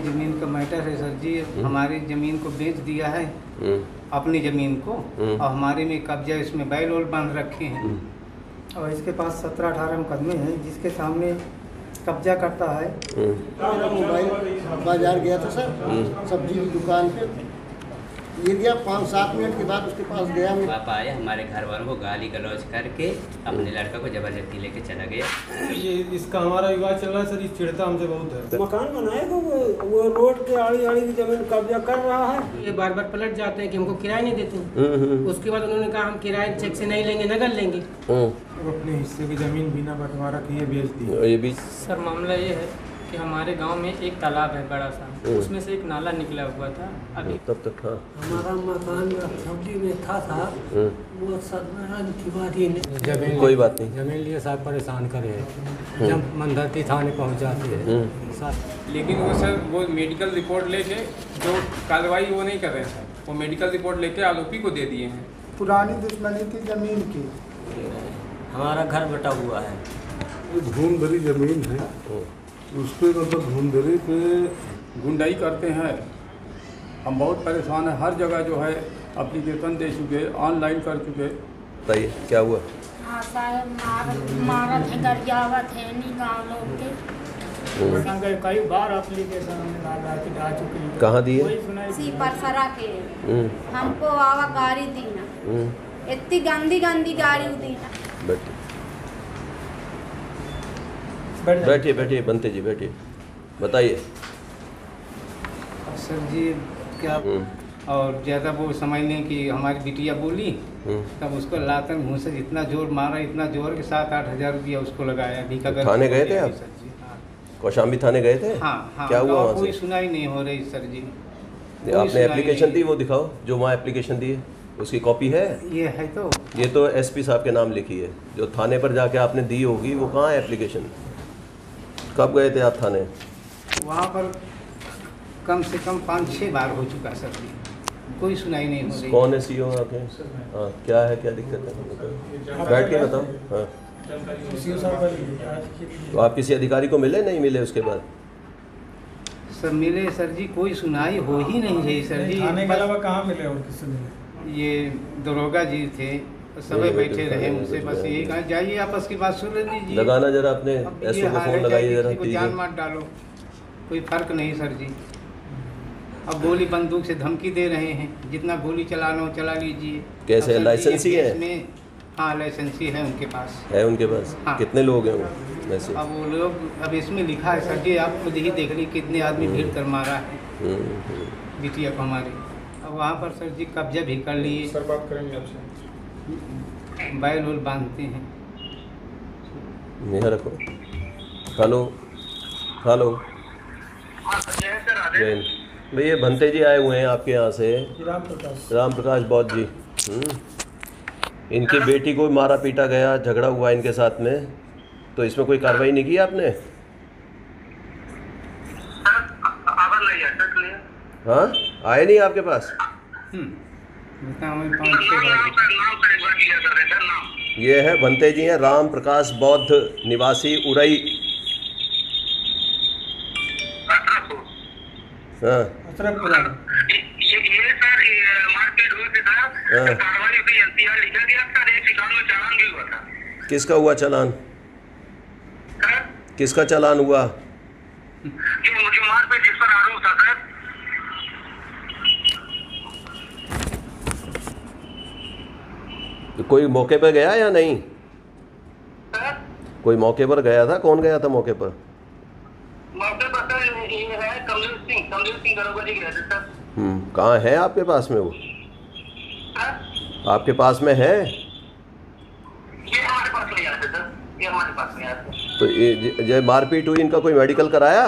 ज़मीन का मैटर है सर जी। हमारी ज़मीन को बेच दिया है, अपनी ज़मीन को, और हमारे में कब्जा, इसमें बैल वोल बांध रखे हैं। और इसके पास 17-18 मुकदमे हैं जिसके सामने कब्जा करता है। मेरा मोबाइल बाजार गया था सर, सब्जी की दुकान पे, ये गया 5-7 मिनट के बाद उसके पास गया। पापा आए, हमारे घर वालों को गाली गलौज करके अपने लड़का को जबरदस्ती लेके चला गया। ये इसका हमारा विवाद चल रहा है सर, ये चिढ़ता हमसे बहुत है। मकान बनाएगा वो रोड के आड़ी आड़ी की जमीन कब्जा कर रहा है। ये बार बार पलट जाते हैं कि हमको किराया नहीं देते। उसके बाद उन्होंने कहा हम किराए चेक से नहीं लेंगे, नगद लेंगे। अपने हिस्से की जमीन बिना बंटवारा किए बेच दी। ये भी सर मामला ये है कि हमारे गांव में एक तालाब है बड़ा सा, उसमें से एक नाला निकला हुआ था। अभी तब तक था हमारा मकान सब्जी में था वो सत्यनारायण तिवारी ने कोई बात नहीं, जमीन लिए साहब परेशान करे, जब मंदरती थाने पहुंचाते हैं। लेकिन वो सर वो मेडिकल रिपोर्ट लेके जो कार्रवाई वो नहीं कर रहे हैं, वो मेडिकल रिपोर्ट लेके आरोपी को दे दिए हैं। पुरानी दुश्मनी थी जमीन की। हमारा घर बटा हुआ है, घूम भरी जमीन है, उसके मतलब घूमधरी पे गुंडाई करते हैं। हम बहुत परेशान हैं, हर जगह जो है एप्लीकेशन दे चुके, ऑनलाइन कर चुके। बताइए क्या हुआ? हाँ साहब, मारत है, गरियावत है नहीं गाँव लोग के। कई बार एप्लीकेशन डाल चुके हैं। कहाँ दिए? परसरा के हमको आवा गाड़ी दी ना, इतनी गंदी गंदी गाड़ी दी ना। बैठिए बैठिए बनते जी बैठिए, बताइए। सर जी क्या और ज़्यादा वो समझ लें कि हमारी बिटिया बोली, तब उसको लाकर मुँह से इतना जोर मारा, इतना जोर कि 7-8 हज़ार रुपया उसको लगाया। थाने गए थे आप? कौशाम्बी थाने गए थे? हाँ। क्या हुआ वहाँ से? कोई सुनाई नहीं हो रही सर जी। आपने एप्लीकेशन दी, वो दिखाओ जो वहाँ एप्लीकेशन दी है, उसकी कॉपी है? ये है तो ये तो एसपी साहब के नाम लिखी है, जो थाने पर जाके आपने दी होगी वो कहाँ है एप्लीकेशन? कब गए थे आप थाने? वहाँ पर कम से कम 5-6 बार हो चुका सर जी, कोई सुनाई नहीं हो रही। कौन है सीओ आपके? हाँ, क्या है, क्या दिक्कत है, बैठ के बताओ। हाँ, तो आप किसी अधिकारी को मिले, नहीं मिले उसके बाद? सर मिले सर जी, कोई सुनाई हो ही नहीं रही सर जी। थाने के अलावा कहाँ मिले और किससे मिले? ये दरोगा जी थे, सब बैठे रहे, उनसे बस यही कहा जाइए आपस की बात सुन लीजिए। लगाना जरा अपने एसओ को फोन लगाइए जरा, किसी को जान मत डालो, कोई फर्क नहीं सर जी। अब गोली बंदूक से धमकी दे रहे हैं, जितना गोली चलाना हो चला लीजिए। कैसे, लाइसेंसी है? हाँ लाइसेंसी है उनके पास। है उनके पास? हाँ। कितने लोग हैं वो वैसे? अब वो लोग, अब इसमें लिखा है सर जी, आप खुद ही देख लीजिए कितने आदमी भीड़ कर मारा है बिटिया को हमारी। अब वहाँ पर सर जी कब्जा भी कर लिए। सर बात करेंगे आपसे। बैल वोल बांधते हैं। यहाँ रखो। हेलो हेलो जैन भैया, भंते जी आए हुए हैं आपके यहाँ से, राम प्रकाश बौद्ध जी। इनकी बेटी को मारा पीटा गया, झगड़ा हुआ इनके साथ में, तो इसमें कोई कार्रवाई नहीं की आपने? हाँ, आए नहीं आपके पास? ये है भंते जी हैं, राम प्रकाश बौद्ध, निवासी उरई। हाँ किसका हुआ चालान? किसका चालान हुआ? तो कोई मौके पर गया या नहीं? कोई मौके पर गया था? कौन गया था मौके पर? कहाँ है आपके पास में वो? आपके पास में है? तो ये जब मारपीट हुई, इनका कोई मेडिकल कराया?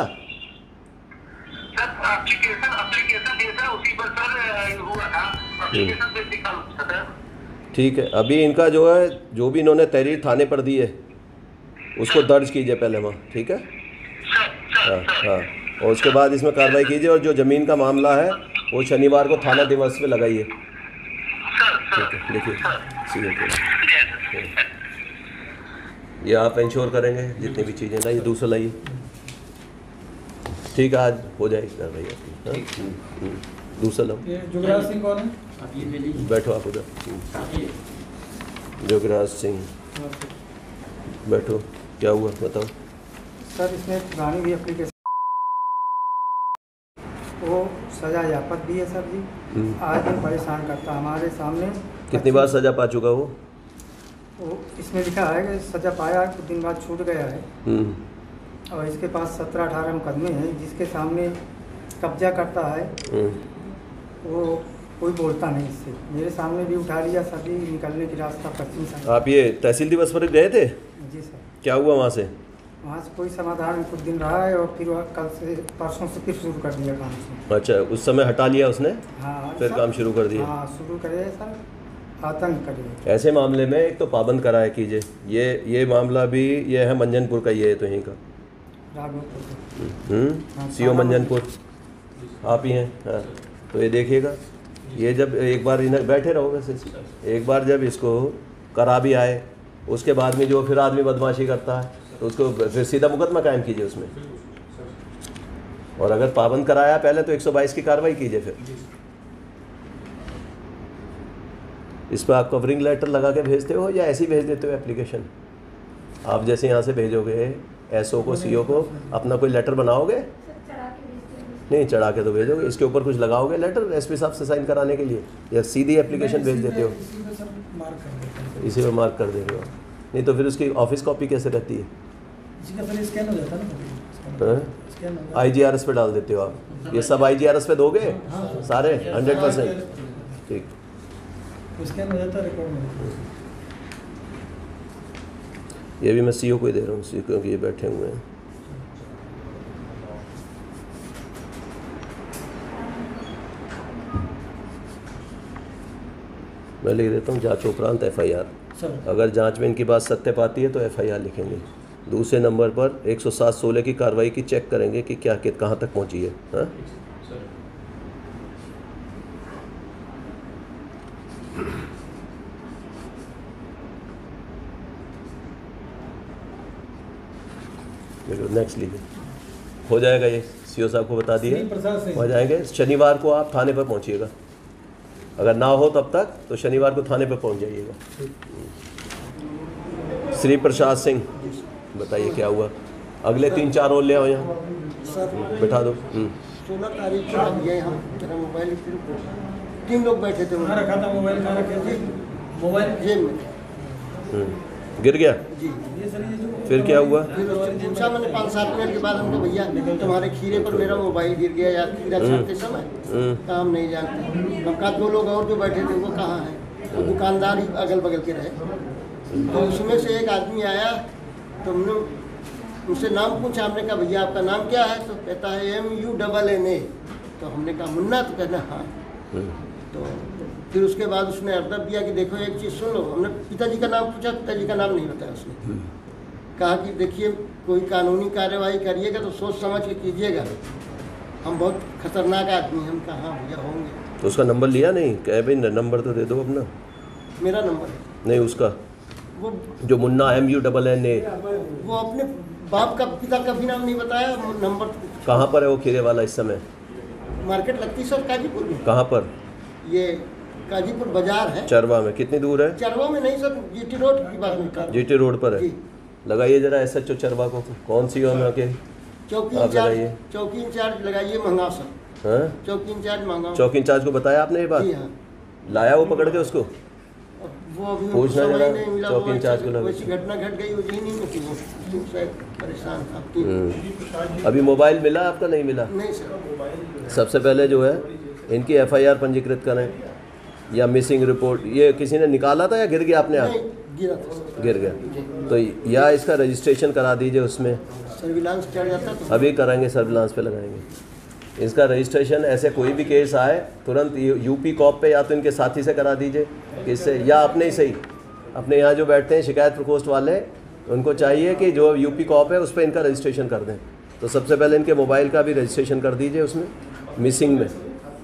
ठीक है, अभी इनका जो है, जो भी इन्होंने तहरीर थाने पर दी है उसको दर्ज कीजिए पहले वहाँ, ठीक है? हाँ हाँ, और उसके बाद इसमें कार्रवाई कीजिए, और जो ज़मीन का मामला है वो शनिवार को थाना दिवस पे लगाइए। ठीक है, देखिए ये आप इंश्योर करेंगे जितनी भी चीज़ें। लाइए दूसरा लाइए। ठीक है, आज हो जाएगी कार्रवाई आपकी। हाँ? दूसरा लो। जुगराज सिंह कौन है? बैठो आप उधर। जुगराज सिंह बैठो, क्या हुआ बताओ। सर इसमें पुरानी भी एप्लीकेशन, वो सजा यापत भी है सर जी। आज दिन परेशान करता हमारे सामने। कितनी बार सजा पा चुका वो इसमें लिखा है कि सजा पाया, कुछ दिन बाद छूट गया है। और इसके पास 17-18 मुकदमे हैं, जिसके सामने कब्जा करता है। वो कोई बोलता नहीं इससे। मेरे सामने भी उठा लिया, सभी निकलने की रास्ता पश्चिम साइड। आप ये तहसील दिवस पर गए थे? जी सर। क्या हुआ वहाँ से? वहाँ से कोई समाधान कुछ दिन रहा है और फिर कल से परसों से फिर शुरू कर दिया काम से। अच्छा, उस समय हटा लिया उसने? हाँ फिर काम शुरू कर दिया? हाँ शुरू करे सर, आतंक करे। ऐसे मामले में एक तो पाबंद कराया कीजिए। ये मामला भी ये है मंजनपुर का, ये है तो यहीं का सीओ मंजनपुर आप ही हैं। हाँ, तो ये देखिएगा, ये जब एक बार इन्हें बैठे रहो वैसे, एक बार जब इसको करा भी आए, उसके बाद में जो फिर आदमी बदमाशी करता है तो उसको फिर सीधा मुकदमा कायम कीजिए उसमें। और अगर पाबंद कराया पहले तो 122 की कार्रवाई कीजिए। फिर इस पर आप कवरिंग लेटर लगा के भेजते हो या ऐसे ही भेज देते हो एप्लीकेशन? आप जैसे यहाँ से भेजोगे एसओ को, सीओ को, अपना कोई लेटर बनाओगे? नहीं, चढ़ा के तो भेजोगे। इसके ऊपर कुछ लगाओगे लेटर एसपी साहब से साइन कराने के लिए, या सीधी एप्लीकेशन भेज देते हो? इसी में मार्क कर देंगे। नहीं तो फिर उसकी ऑफिस कॉपी कैसे रहती है? IGRS पे डाल देते हो आप? ये सब IGRS पे दोगे सारे 100%? ठीक, ये भी मैं सीओ को ही दे रहा हूँ, सीओ क्योंकि ये बैठे हुए हैं। मैं लिख देता हूँ जांच उपरांत FIR। अगर जांच में इनकी बात सत्य पाती है तो FIR लिखेंगे। दूसरे नंबर पर 107-16 की कार्रवाई की चेक करेंगे कि क्या कहाँ तक पहुँची है। हाँ, नेक्स्ट लीजिए, हो जाएगा। ये सीओ साहब को बता दिए, हो जाएंगे। शनिवार को आप थाने पर पहुंचिएगा, अगर ना हो तब तक तो शनिवार को थाने पर पहुंच जाइएगा। श्री प्रसाद सिंह, बताइए क्या हुआ? अगले 3-4 और ले आओ यहाँ, बिठा दो। 16 तारीख को हम गए, हम मेरा मोबाइल 3 लोग बैठे थे, मोबाइल जेब में गिर गया जी। फिर क्या हुआ? फिर उससे पूछा मैंने 5-7 मिनट के बाद, हमको भैया तुम्हारे खीरे पर मेरा मोबाइल गिर गया या खीरा छाटते समय, कहा हम नहीं जानते। हम कहा 2 लोग और जो बैठे थे वो कहाँ हैं? वो दुकानदार ही अगल बगल के रहे। तो उसमें से एक आदमी आया, तो हमने उनसे नाम पूछा। हमने कहा भैया आपका नाम क्या है? तो कहता है MUNNA। तो हमने कहा मुन्ना? तो कहना हाँ। तो फिर उसके बाद उसने ऑर्डर दिया कि देखो एक चीज़ सुन लो। हमने पिताजी का नाम पूछा, पिताजी का नाम नहीं बताया उसने। कहा कि देखिए कोई कानूनी कार्यवाही करिएगा तो सोच समझ के कीजिएगा, हम बहुत खतरनाक आदमी हैं। हम कहा हाँ भैया होंगे। तो उसका नंबर लिया नहीं? कहे भाई नंबर तो दे दो अपना। मेरा नंबर है नहीं, उसका वो जो मुन्ना MUNNA, वो अपने बाप का, पिता का भी नाम नहीं बताया। नंबर कहाँ पर है वो खीरे वाला इस समय? मार्केट लगती सर काजीपुर में। कहाँ पर? ये काजीपुर बाजार है। चरवा में? कितनी दूर है? चरवा में नहीं सर, GT रोड की बात नहीं कर। GT रोड पर है। लगाइए जरा SHO चरवा को। कौन सी में के चौकी इंचार्ज लगाइए महंगा सर। हाँ, चौकी इंचार्ज महंगा। चौकी इंचार्ज को बताया आपने ये बात? हाँ। लाया वो पकड़ के उसको? वो अभी पूछना जरा चौकी चौकी इंचार्ज को। वैसी घटना घट गई, वही नहीं होती, वो शायद परेशान था। अभी मोबाइल मिला आपका? नहीं मिला? नहीं सर। सबसे पहले जो है इनकी FIR पंजीकृत करें या मिसिंग रिपोर्ट। ये किसी ने निकाला था या गिर गया अपने आप? गिरा था। गिर गया तो या इसका रजिस्ट्रेशन करा दीजिए उसमें। सर्विलांस चढ़ जाता तो अभी कराएंगे, सर्विलांस पे लगाएंगे इसका रजिस्ट्रेशन। ऐसे कोई भी केस आए तुरंत UP कॉप पे या तो इनके साथी से करा दीजिए, इससे या अपने ही सही। अपने यहाँ जो बैठते हैं शिकायत प्रकोष्ठ वाले, उनको चाहिए कि जो UP कॉप है उस पर इनका रजिस्ट्रेशन कर दें। तो सबसे पहले इनके मोबाइल का भी रजिस्ट्रेशन कर दीजिए उसमें मिसिंग में।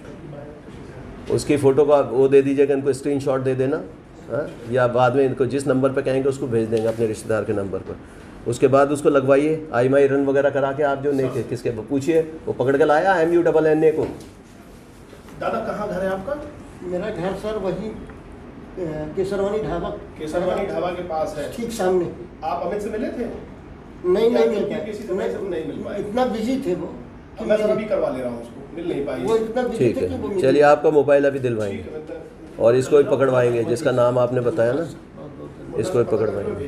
उसकी फ़ोटो का वो दे दीजिएगा, इनको स्क्रीनशॉट दे देना। हाँ, या बाद में इनको जिस नंबर पर कहेंगे उसको भेज देंगे अपने रिश्तेदार के नंबर पर। उसके बाद उसको लगवाइए IMI रन वगैरह करा के आप जो नहीं किसके पूछिए, वो पकड़ के लाया MUNNA को। दादा कहाँ घर है आपका? मेरा घर सर वही केसरवानी ढाबा के पास है, ठीक सामने। आप अमित से मिले थे? नहीं मिल किसी से नहीं मिल पाए, इतना बिजी थे वो। मैं सर अभी करवा ले रहा हूँ उसको, मिल नहीं पाई। वो इतना बिजी ठीक थे कि वो है, मिल चलिए आपका मोबाइल अभी दिलवाएंगे और इसको भी पकड़वाएंगे, जिसका नाम आपने बताया ना, इसको भी पकड़वाएंगे।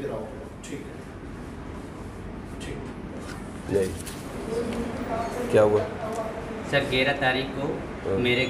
नहीं क्या हुआ सर? 11 तारीख को मेरे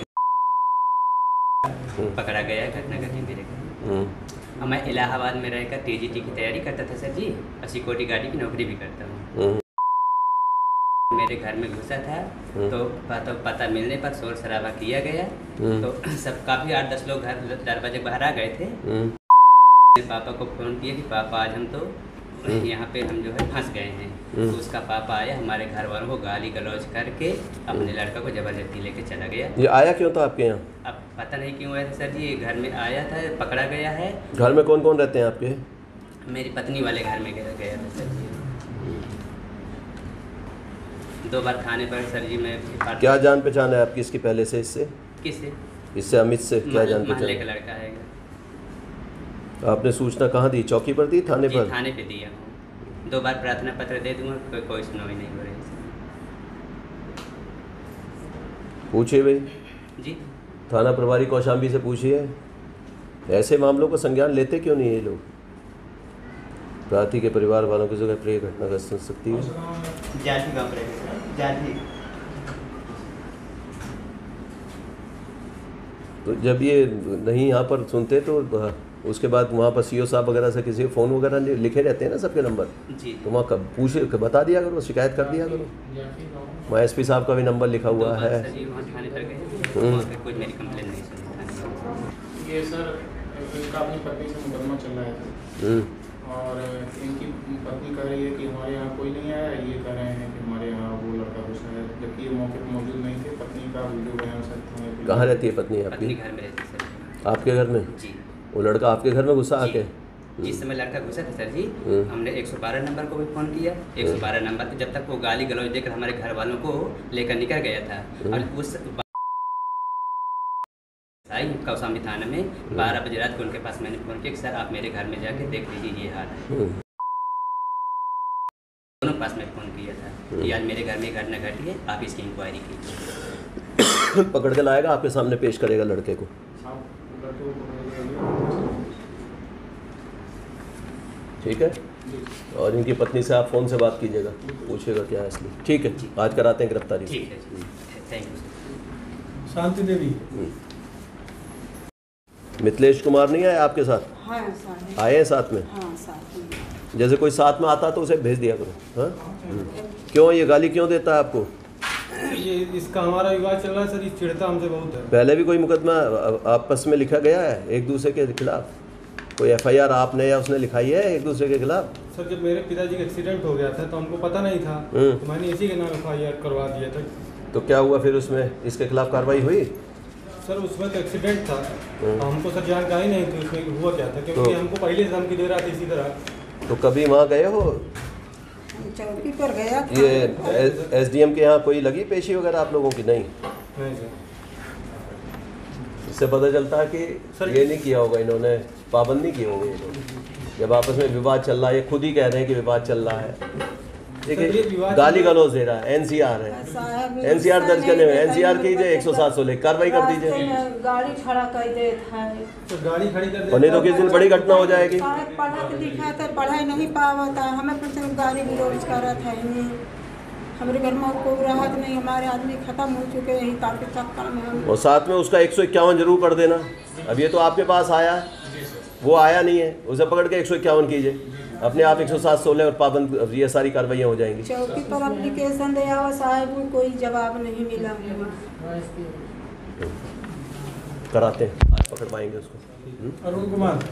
पकड़ा गया, घटना घटी मेरे घर। और मैं इलाहाबाद में रहकर TGT की तैयारी करता था सर जी, और सिक्योरिटी गार्ड की नौकरी भी करता हूँ। मेरे घर में घुसा था तो पता मिलने पर शोर शराबा किया गया, तो सब काफ़ी 8-10 लोग घर दरवाजे बाहर आ गए थे। मेरे पापा को फ़ोन किया कि पापा आज हम तो यहाँ पे हम जो है फंस गए हैं। तो उसका पापा आया, हमारे घर वालों को गाली गलौज करके अपने लड़का को जबरदस्ती लेके चला गया। ये आया क्यों था आपके यहाँ? अब पता नहीं क्यों आया था सर जी, ये घर में आया था, पकड़ा गया है। घर में कौन कौन रहते हैं आपके? मेरी पत्नी वाले घर में गया था सर जी। 2 बार थाने पर सर जी मैं। क्या जान पहचान है आपकी इसकी पहले से? इससे किससे? इससे अमित से क्या जान पहचान? महल्ले का लड़का है। आपने सूचना कहाँ दी? चौकी पर दी? थाने पर? थाने पे दिया हूँ। 2 बार प्रार्थना पत्र दे दूँगा, कोई सुनवाई नहीं हो रही। पूछिए भाई जी, थाना प्रभारी कौशाम्बी से पूछिए, ऐसे मामलों का संज्ञान लेते क्यों नहीं ये लोग? प्रार्थी के परिवार वालों की जगह प्रिय घटना का सकती है। तो जब ये नहीं यहाँ पर सुनते तो उसके बाद वहाँ पर CO साहब वगैरह से किसी फ़ोन वगैरह लिखे रहते हैं ना सबके नंबर जी, तो वहाँ कब पूछे बता दिया करो, शिकायत कर दिया करो। वहाँ SP साहब का भी नंबर लिखा हुआ है। कोई मेरी कंप्लेन नहीं सुनी। ये सर इनका अपनी पत्नी से मुकदमा चल रहा है और इनकी पत्नी कह रही है कि हमारे यहाँ कोई नहीं आया, ये कह रहे हैं कि हमारे यहाँ वो लड़का घुसा है, जबकि ये मौके पर मौजूद नहीं थे। पत्नी का वीडियो बयान सर। कहाँ रहती है पत्नी आपकी? पत्नी घर में रहती है सर। आपके घर में? जी। वो लड़का आपके घर में घुसा आके? जिस समय लड़का घुसा था सर जी, हमने 112 नंबर को भी फ़ोन किया। 112 नंबर पे जब तक वो गाली गलौज देकर हमारे घर वालों को लेकर निकल गया था। और उस कौशाम्बी थाना में 12 बजे रात को उनके पास मैंने फ़ोन किया कि सर आप मेरे घर में जाके देख लीजिए, ये हाल है। दोनों पास में फ़ोन किया था कि आज मेरे घर में घटना घटी है, आप इसकी इंक्वायरी कीजिए। पकड़ के लाएगा, आपके सामने पेश करेगा लड़के को। ठीक है, और इनकी पत्नी से आप फ़ोन से बात कीजिएगा, पूछिएगा क्या है इसलिए। ठीक है, आज कराते हैं गिरफ्तारी। ठीक है, थैंक यू। शांति देवी। मिथिलेश कुमार नहीं आए आपके साथ? हाँ, आए हैं साथ में? हाँ, साथ में। जैसे कोई साथ में आता तो उसे भेज दिया करो। हाँ, क्यों ये गाली क्यों देता है आपको? ये इसका हमारा विवाद चल रहा है सर, ये चिढ़ता हमसे बहुत है। पहले भी कोई मुकदमा आपस में लिखा गया है एक दूसरे के खिलाफ? कोई FIR आपने या उसने लिखाई है एक दूसरे के खिलाफ? सर जब मेरे पिताजी का एक्सीडेंट हो गया था तो हमको पता नहीं था, तो मैंने इसी के नाम FIR करवा दिया था। तो क्या हुआ फिर उसमें? इसके खिलाफ कार्रवाई हुई? सर उसमें तो एक्सीडेंट था, हमको सर जानकारी नहीं थी उसमें हुआ क्या था, क्योंकि हमको पहले से धमकी दे रहा था इसी तरह। तो कभी वहाँ गए हो? चौकी पर गया था। ये SDM के यहाँ कोई लगी पेशी वगैरह आप लोगों की? नहीं सर। इससे पता चलता है कि सर ये नहीं किया होगा इन्होंने, पाबंदी की होगी ये लोग। जब आपस में विवाद चल रहा है, ये खुद ही कह रहे हैं कि विवाद चल रहा है, देखिए गाली गलौज दे रहा है। NCR है, NCR दर्ज करने में NCR कीजिए, 107 ले कार्रवाई कर दीजिए। गाड़ी खड़ा कर देता है तो गाड़ी खड़ी कर नहीं तो किस दिन बड़ी घटना हो जाएगी। पढ़ा लिखा था, पढ़ाई नहीं पाता, हमें कुछ गाड़ी गलौज करा था। हमारे घर में कोई राहत नहीं, हमारे आदमी खत्म हो चुके हैं यही काफी चक्कर में हम। और साथ में उसका 151 जरूर कर देना। अब ये तो आपके पास आया, वो आया नहीं है, उसे पकड़ के 151 कीजिए। अपने आप 107 और पाबंद, ये सारी कार्रवाइयाँ हो जाएंगी। चौकी पर एप्लीकेशन दिया हुआ साहब, कोई जवाब नहीं मिला। कराते हैं, आज पकड़ पाएंगे उसको। अरुण कुमार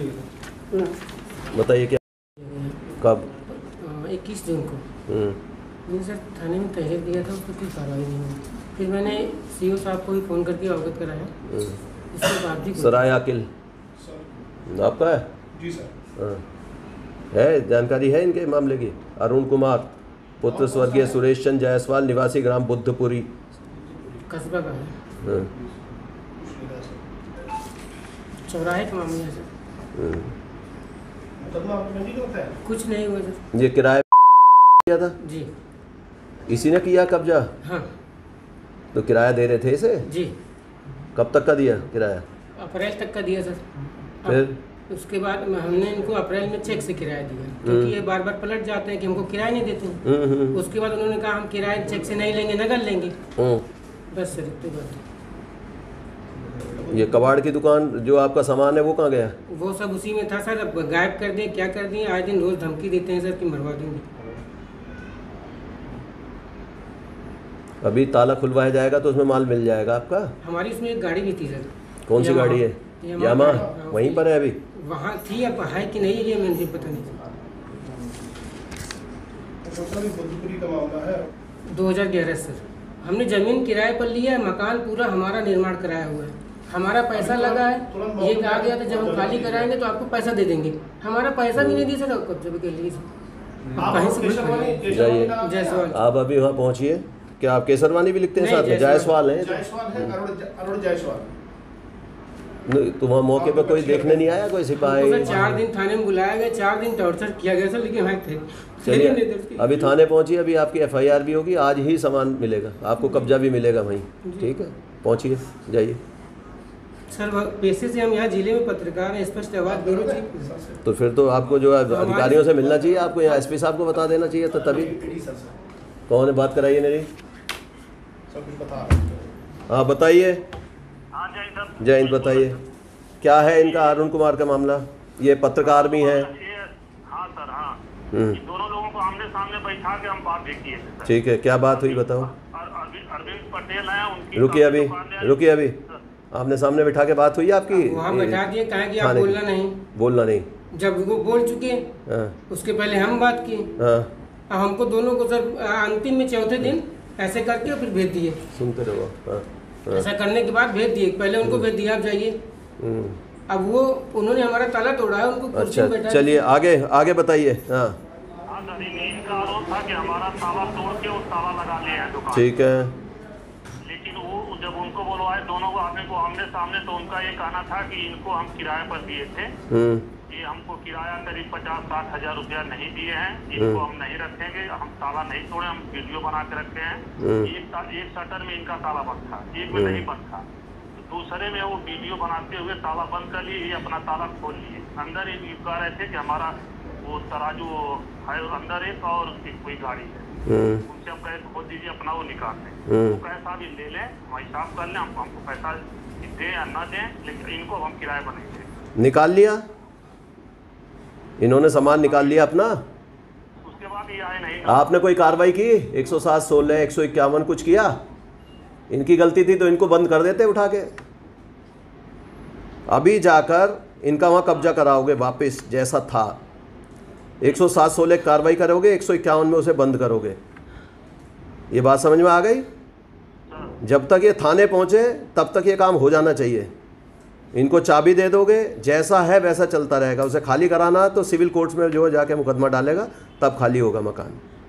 बताइए क्या कब? 21 जून को मैंने सर थाने में तहरीर दिया था, उस पर कोई कार्रवाई नहीं हुई। फिर मैंने CO साहब को भी फ़ोन करके अवगत कराया, इसके बाद भी। सराय अकिल आपका है? जी सर। है जानकारी है इनके मामले की? अरुण कुमार पुत्र स्वर्गीय सुरेश चंद जायसवाल निवासी ग्राम बुद्धपुरी कस्बा का है, चौराहे के मामले से कुछ नहीं हुआ सर। ये किराया किया था जी, इसी ने किया कब्जा? हाँ। तो किराया दे रहे थे इसे? जी। कब तक का दिया किराया? अप्रैल तक का दिया सर। फिर उसके बाद हमने इनको अप्रैल में चेक से किराया दिया, क्योंकि ये बार बार पलट जाते हैं कि हमको किराया नहीं देते हैं। उसके बाद उन्होंने कहा हम किराया चेक से नहीं लेंगे, नगद लेंगे। बस सर इतनी बात। ये कबाड़ की दुकान जो आपका सामान है वो कहाँ गया? वो सब उसी में था सर, अब गायब कर दिए, क्या कर दिए। आए दिन रोज धमकी देते हैं सर कि मरवा देंगे। अभी ताला खुलवाया जाएगा तो उसमें माल मिल जाएगा आपका? हमारी उसमें एक गाड़ी भी थी सर। कौन सी गाड़ी है? यामा वहीं पर है अभी? वहाँ थी, अब है कि नहीं ये मुझे पता नहीं। 2011 सर हमने जमीन किराए पर लिया है, मकान पूरा हमारा निर्माण कराया हुआ है, हमारा पैसा लगा है। ये कहा गया था जब हम खाली कराएंगे तो आपको पैसा दे देंगे, हमारा पैसा भी नहीं दिया सर कब्जे के लिए। जाइए आप अभी वहाँ पहुँचिए। क्या आप केसरवानी भी लिखते हैं साथ में? जायसवाल हैं? अरुण जायसवाल। तो वहाँ मौके पर कोई देखने नहीं आया? कोई सिपाही? 4 दिन थाने में बुलाया गया, 4 दिन टॉर्चर किया गया सर, लेकिन वहाँ थे। चलिए अभी थाने पहुँचिए, अभी आपकी FIR भी होगी, आज ही सामान मिलेगा आपको, कब्जा भी मिलेगा वहीं। ठीक है पहुँचिए, जाइए। सर पेशे से हम यहाँ जिले में पत्रकार हैं, स्पष्ट आवाज़ ब्यूरो चीफ। तो फिर तो आपको जो है अधिकारियों से मिलना चाहिए, आपको यहाँ SP साहब को बता देना चाहिए तो तभी। कौन है? बात कराइए मेरी। हाँ बताइए। जय हिंद। बताइए क्या है इनका अरुण कुमार का मामला? ये पत्रकार भी हैं? हाँ सर हाँ, दोनों लोगों को आमने सामने बैठा के हम बात देखी है। ठीक है क्या बात हुई बताओ। अरविंद पटेल है उनकी। रुकिए अभी आमने सामने बैठा के बात हुई आपकी? वहाँ बैठा दिए, कहा कि आप बोलना नहीं। जब वो बोल चुके उसके पहले हम बात की। अब हमको दोनों को सर अंतिम में चौथे दिन ऐसे करके फिर भेज दिए। सुनते रहो। ऐसा करने के बाद भेज दिए, पहले उनको भेज दिया आप जाइए। अब वो उन्होंने हमारा ताला तोड़ा है, उनको कुर्सी में बैठा। चलिए आगे बताइए। हाँ इनका आरोप था कि हमारा ताला तोड़ के उस ताला लगा लिया है दुकान। ठीक है। लेकिन वो जब उनको बुलवाए दोनों को आदमी को आमने सामने, तो उनका ये कहना था कि इनको हम किराए पर दिए थे, ये हमको किराया करीब 50-60 हजार रुपया नहीं दिए हैं, इनको हम नहीं रखेंगे, हम ताला नहीं तोड़े, हम वीडियो बना के रखे हैं। एक शटर में इनका ताला बंद था, एक में नहीं बंद था, तो दूसरे में वो वीडियो बनाते हुए ताला बंद कर लिए, ये अपना ताला खोल लिए। अंदर ये कह रहे थे कि हमारा वो तराजू है अंदर एक और कोई गाड़ी है, उनसे हम कहे खोल दीजिए, अपना वो निकाल लें। वो कैसा भी ले लें, हम हिसाब कर लें, हमको पैसा दें या न दें, लेकिन इनको हम किराए पर नहीं दें। निकाल लिया इन्होंने, सामान निकाल लिया अपना। उसके बाद ये आए नहीं। आपने कोई कार्रवाई की? 107, 16, 151 कुछ किया? इनकी गलती थी तो इनको बंद कर देते उठा के। अभी जाकर इनका वहाँ कब्जा कराओगे वापस जैसा था। 107, 16 कार्रवाई करोगे, 151 में उसे बंद करोगे। ये बात समझ में आ गई? जब तक ये थाने पहुँचे तब तक ये काम हो जाना चाहिए। इनको चाबी दे दोगे, जैसा है वैसा चलता रहेगा। उसे खाली कराना तो सिविल कोर्ट्स में जो है जाके मुकदमा डालेगा, तब खाली होगा मकान।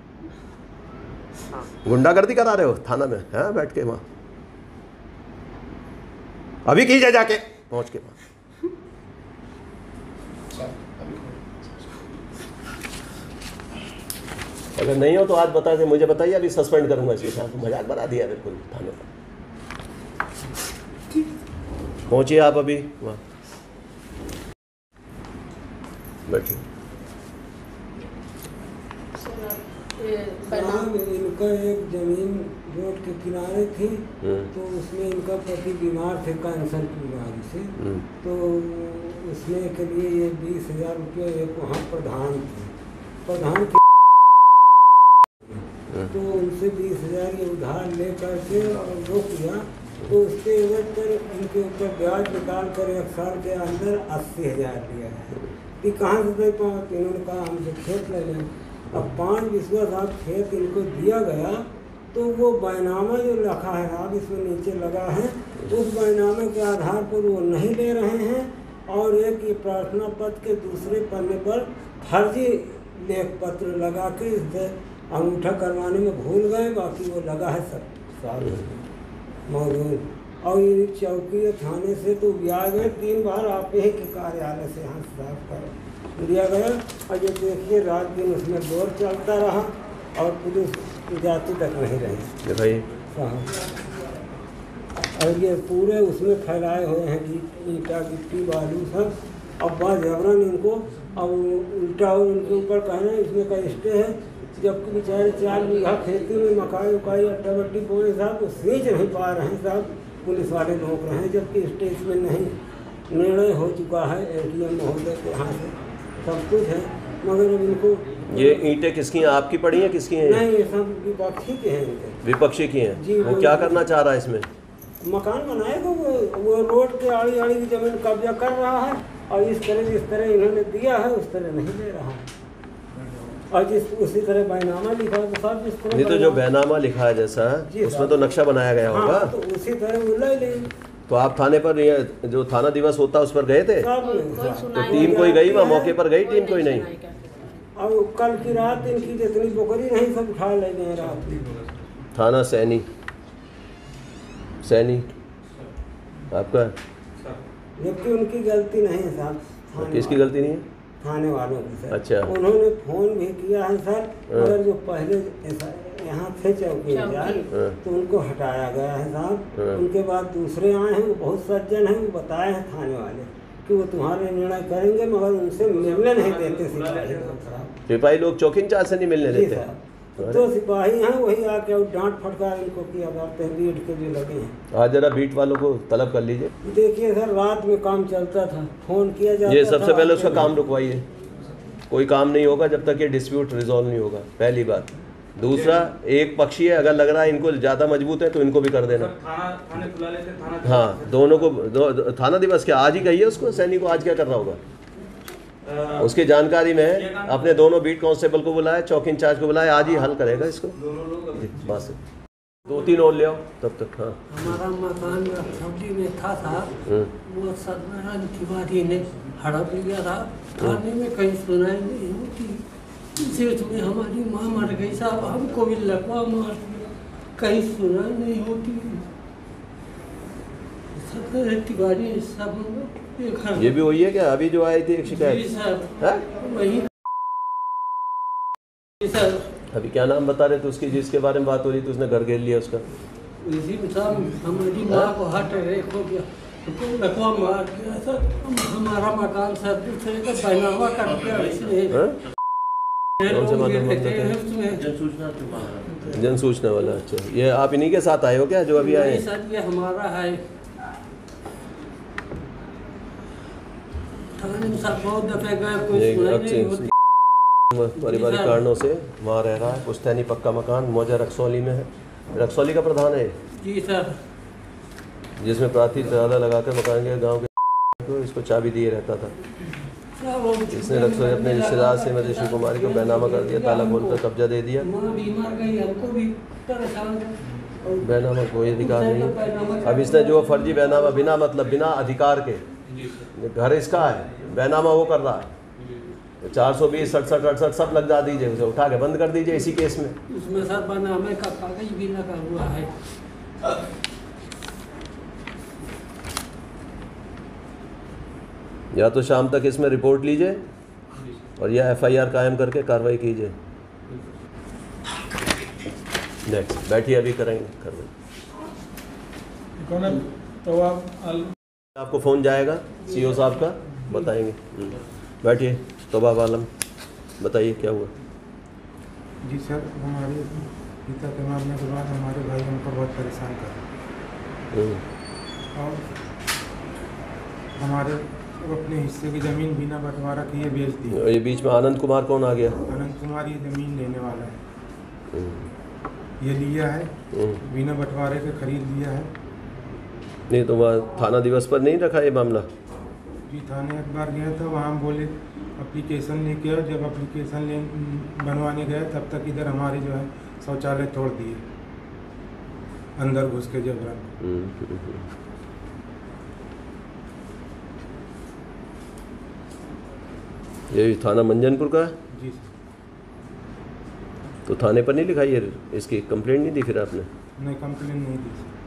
गुंडागर्दी करा रहे हो थाना में, हैं बैठ के वहाँ? अभी कीजिए जाके पहुँच के वहाँ। अगर नहीं हो तो आज बता दे, मुझे बताइए, अभी सस्पेंड करूंगा इसी साहब। मजाक बना दिया बिल्कुल थाने पर। पहुंचिए आप अभी वहाँ, बैठिए। इनका एक जमीन रोड के किनारे थी, तो उसमें इनका पति बीमार थे कैंसर की बीमारी से, तो उसमें के लिए ये 20,000 रुपये एक वहाँ प्रधान थे, तो उनसे 20,000 ये उधार ले करके और रोक दिया। तो उसके एवज पर इनके ऊपर ब्याज निकाल कर 1 साल के अंदर 80,000 दिया है। कि कहाँ से दे पाओ? इन्होंने कहा हमसे खेत ले लें। अब 5 बिस्वा साहब खेत इनको दिया गया, तो वो बैनामा जो लिखा है साहब इसमें नीचे लगा है, उस बैनामे के आधार पर वो नहीं ले रहे हैं, और एक ये प्रार्थना पत्र के दूसरे पन्ने पर फर्जी लेख पत्र लगा के इससे अंगूठा करवाने में भूल गए, बाकी वो लगा है सब साथ मौजूद। और ये चौकी थाने से तो ब्याह गए 3 बार आप ही के कार्यालय से यहाँ साफ कर दिया गया। और ये देखिए रात दिन उसमें दौर चलता रहा और पुलिस जाती तक नहीं रही भाई। और ये पूरे उसमें फैलाए हुए हैं ईंटा गिट्टी बालू सब। अब बात जबरन इनको अब उल्टा और उनके ऊपर कहना इसमें का स्टे है, जबकि बेचारे 4 बीघा खेती में मकाई उकाई अट्टा बट्टी बोए साहब वो सींच नहीं पा रहे हैं साहब, पुलिस वाले रोक रहे हैं, जबकि स्टे इसमें नहीं। निर्णय हो चुका है ADM महोदय के यहाँ से सब कुछ है, मगर अब इनको ये ईंटें किसकी हैं, आपकी पड़ी हैं किसकी हैं? नहीं, ये सब विपक्षी के हैं। विपक्षी की हैं जी। वो क्या करना चाह रहा है इसमें? मकान बनाएगा वो रोड के आड़ी आड़ी की जमीन कब्जा कर रहा है और इस तरह जिस तरह इन्होंने दिया है उस तरह नहीं दे रहा है। और जिस उसी तरह बैनामा लिखा है तो सब जिस तरह नहीं तो जो बैनामा लिखा है जैसा उसमें तो नक्शा बनाया गया होगा। तो उसी तरह वो ले लेंगे। तो आप थाने पर ये जो थाना दिवस होता है उस पर गए थे? तो टीम कोई गई वहाँ मौके पर गई टीम कोई नहीं? और कल की रात इनकी जितनी बोकरी नहीं सब उठा ले गए रात। थाना सैनी आपका? जबकि उनकी गलती नहीं है साहब। किसकी गलती नहीं है? थाने वालों की सर। अच्छा। उन्होंने फोन भी किया है सर, मगर जो पहले यहाँ थे चौकीदार तो उनको हटाया गया है साहब। उनके बाद दूसरे आए हैं, वो बहुत सज्जन हैं, वो बताए हैं थाने वाले कि वो तुम्हारे निर्णय करेंगे, मगर उनसे मिलने नहीं देते सिपाही लोग चौकी इंचार्ज से नहीं मिलने देते। तो सिपाही हैं वही आके डांट फटकार इनको किया करते हैं, बीट के जो लगे हैं। आज जरा बीट वालों को तलब कर लीजिए। देखिए सर रात में काम चलता था, फोन किया जाता था। ये सबसे पहले उसका काम रुकवाइए, कोई काम नहीं होगा जब तक ये डिस्प्यूट रिजॉल्व नहीं होगा, पहली बात। दूसरा, एक पक्षी है, अगर लग रहा है इनको ज़्यादा मजबूत है तो इनको भी कर देना। थाने बुला लेते, हाँ, दोनों को थाना दिवस क्या आज ही कहिए उसको, सैनिक को आज क्या करना होगा उसकी जानकारी में है। अपने दोनों बीट कांस्टेबल को बुलाए, चौकी इंचार्ज को बुलाए, आज ही हल करेगा इसको। बस 2-3 और ले आओ तब तक। हाँ, हमारा मकान सब्जी में था वो सत्यनारायण तिवारी ने हड़प लिया था। थाने में कहीं सुनाई नहीं होती, सेठ में हमारी माँ मर गई साहब, हमको भी लकवा मार दिया, कहीं सुनाई नहीं होती। सत्यनारायण तिवारी सब ये भी वही है क्या अभी जो आई थी एक शिकायत? जी सर, वही सर। अभी क्या नाम बता रहे थे उसकी जिसके बारे में बात हो रही थी, उसने घर घेर लिया उसका? इसी हमारी माँ को हार्ट अटैक हो गया, तो लकवा मार दिया सर। हमारा मकान सर दूसरे का बैनामा कर दिया, इसलिए जन सूचना वाला। अच्छा, ये आप इन्हीं के साथ आए हो क्या जो अभी आए? सर ये हमारा है, बहुत दफे गए, पारिवारिक कारणों से वहाँ रह रहा है। पुश्तैनी पक्का मकान मौजा रक्सौली में है। रक्सौली का प्रधान है जी सर, जिसमें प्रार्थी ताला लगाकर मकान के गांव के को इसको चाबी दिए रहता था। इसने रक्सौली अपने रिश्तेदार से मदेशी कुमारी को बैनामा कर दिया, ताला खोलकर कब्जा दे दिया। बैनामा कोई अधिकार नहीं। अब इसने जो फर्जी बैनामा बिना मतलब बिना अधिकार के, घर इसका है, बैनामा वो कर रहा है, 420, 67, 68 सब लग जा दीजिए, उसे उठा के बंद कर दीजिए इसी केस में। उसमें सर बैनामे का कागज भी लगा हुआ है। या तो शाम तक इसमें रिपोर्ट लीजिए और या FIR कायम करके कार्रवाई कीजिए। नेक्स्ट बैठिए, अभी करेंगे कार्रवाई। तो आपको फ़ोन जाएगा CO साहब का, बताएंगे। बैठिए। तोबाब आलम, बताइए क्या हुआ? जी सर, हमारे पिता के मारने के बाद हमारे भाई हमको बहुत परेशान कर और हमारे अपने हिस्से की ज़मीन बिना बंटवारा किए बेच दी। ये बीच में आनंद कुमार कौन आ गया? आनंद कुमार ये ज़मीन लेने वाला है, ये लिया है बिना बंटवारे के, खरीद लिया है। नहीं तो वहाँ थाना दिवस पर नहीं रखा ये मामला? जी थाने एक बार गया था, वहाँ बोले एप्लीकेशन लेके आओ। जब एप्लीकेशन बनवाने गए तब तक इधर हमारे जो है शौचालय तोड़ दिए, अंदर घुस के जबरन। ये थाना मंजनपुर का है? जी सर। तो थाने पर नहीं लिखाई है, इसकी कंप्लेंट नहीं दी फिर आपने? नहीं, कंप्लेन नहीं दी सर।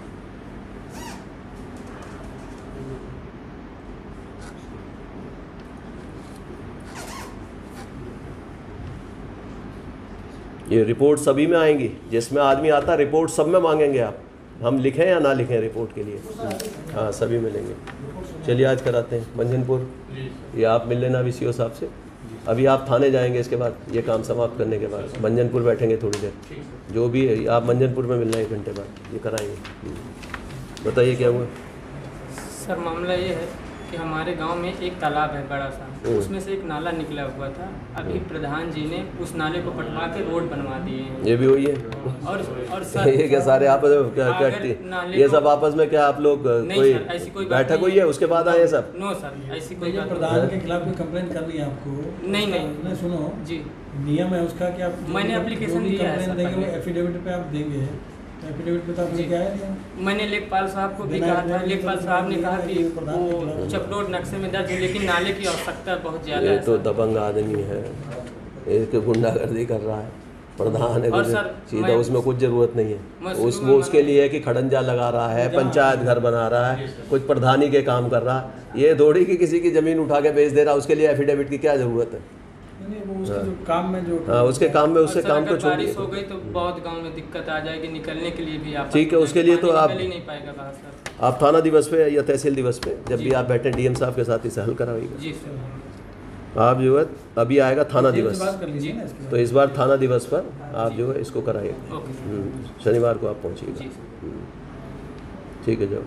ये रिपोर्ट सभी में आएंगी, जिसमें आदमी आता रिपोर्ट सब में मांगेंगे आप, हम लिखें या ना लिखें रिपोर्ट के लिए? हाँ, सभी मिलेंगे। चलिए आज कराते हैं मंजनपुर। ये आप मिल लेना VCO साहब से। अभी आप थाने जाएंगे, इसके बाद ये काम समाप्त करने के बाद मंजनपुर बैठेंगे थोड़ी देर, जो भी है आप मंजनपुर में मिलना 1 घंटे बाद, ये कराएंगे। बताइए क्या हुआ? सर मामला ये है कि हमारे गांव में एक तालाब है बड़ा सा, उसमें से एक नाला निकला हुआ था। अभी प्रधान जी ने उस नाले को पटवा के रोड बनवा दिए हैं। ये भी हुई है? और सर ये क्या सारे आपस में क्या ये सब आपस में क्या आप लोग कोई बैठक हुई है उसके बाद आए सब? नो सर, ऐसी कोई बात प्रधान के खिलाफ कोई कंप्लेंट करनी है आपको? नहीं, सुनो जी, नियम है उसका कि आप मैंने एप्लीकेशन दिया है सर, देंगे एफिडेविट पे आप देंगे। एफिडेविट पे तो आपने क्या है? मैंने लेखपाल साहब को भी कहा था, लेखपाल साहब ने कहा कि वो चपलोट नक्शे में दर्ज है, लेकिन नाले की आवश्यकता बहुत ज़्यादा है। ये तो दबंग आदमी है, एक गुंडागर्दी कर रहा है, प्रधान है सीधा, उसमें कुछ ज़रूरत नहीं है। वो उसके लिए है कि खड़ंजा लगा रहा है, पंचायत घर बना रहा है, कुछ प्रधानी के काम कर रहा है। ये थोड़ी कि किसी की ज़मीन उठा के बेच दे रहा है, उसके लिए एफिडेविट की क्या ज़रूरत है? काम में जो उसके काम में उससे काम को छोड़िए। बारिश हो गई तो बहुत गांव में दिक्कत आ जाएगी, निकलने के लिए भी आप ठीक है, उसके लिए तो आप नहीं पाएगा बाहर सर। आप थाना दिवस पे या तहसील दिवस पे जब भी आप बैठे DM साहब के साथ इसे हल कराइएगा। जी सर। आप जो है अभी आएगा थाना दिवस, तो इस बार थाना दिवस पर आप जो है इसको कराइएगा। शनिवार को आप पहुँचिएगा। ठीक है, जाओ।